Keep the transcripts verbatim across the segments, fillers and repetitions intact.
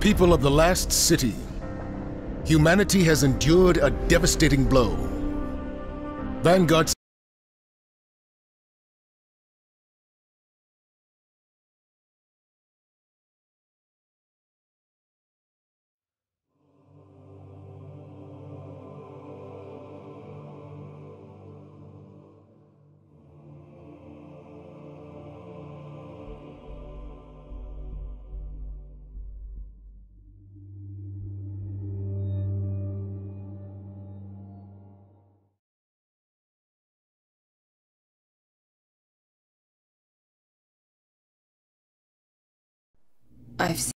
People of the last city, humanity has endured a devastating blow. Vanguard. I've seen.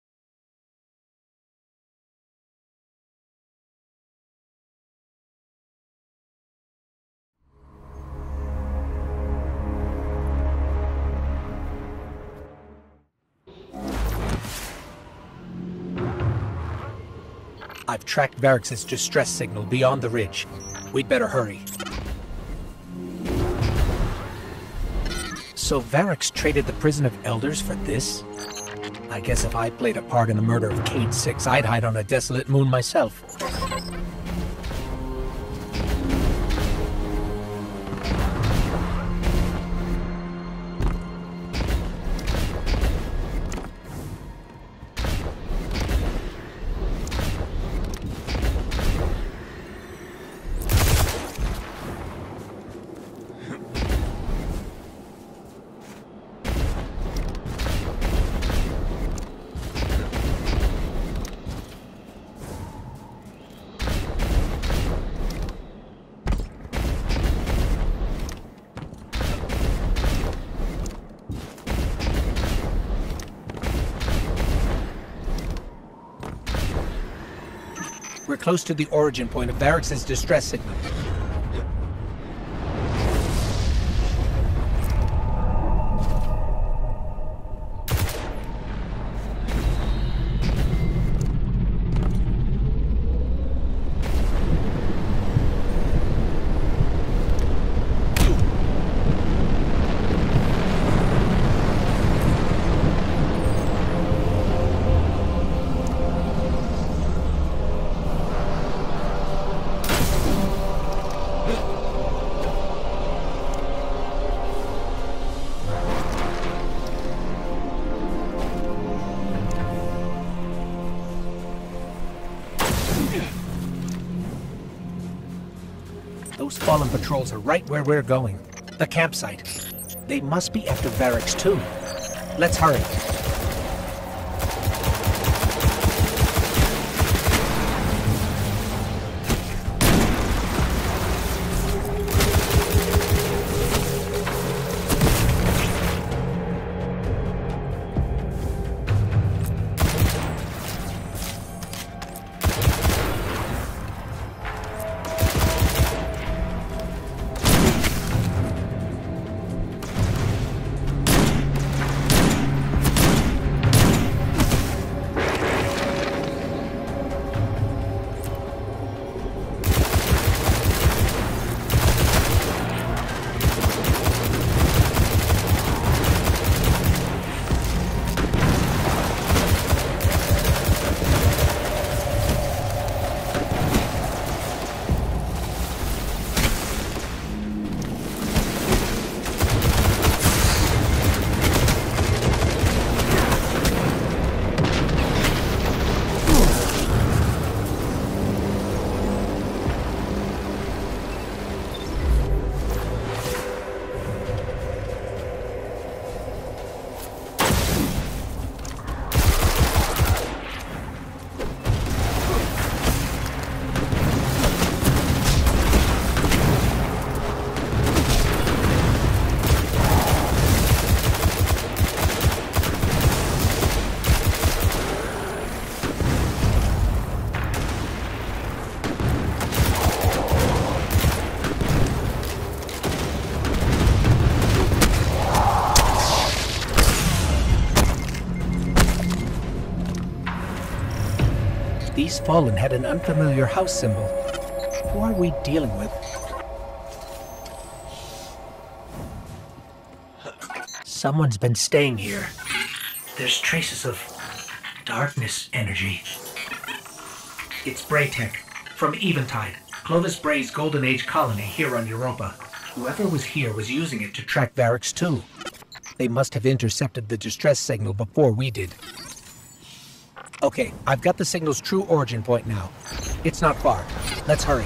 I've tracked Variks's distress signal beyond the ridge. We'd better hurry. So Variks traded the Prison of Elders for this? I guess if I played a part in the murder of Cayde Six, I'd hide on a desolate moon myself. We're close to the origin point of Variks's distress signal. Those fallen patrols are right where we're going. The campsite. They must be after Variks too. Let's hurry. These fallen had an unfamiliar house symbol. Who are we dealing with? Someone's been staying here. There's traces of Darkness energy. It's Braytech, from Eventide, Clovis Bray's Golden Age colony here on Europa. Whoever was here was using it to track Variks two. They must have intercepted the distress signal before we did. Okay, I've got the signal's true origin point now. It's not far. Let's hurry.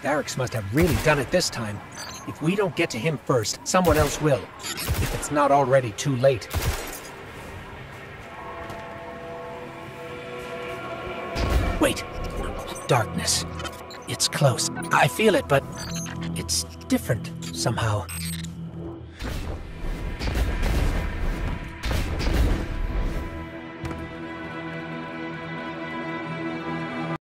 Varix must have really done it this time. If we don't get to him first, someone else will. If it's not already too late. Wait. Darkness. It's close. I feel it, but it's different somehow.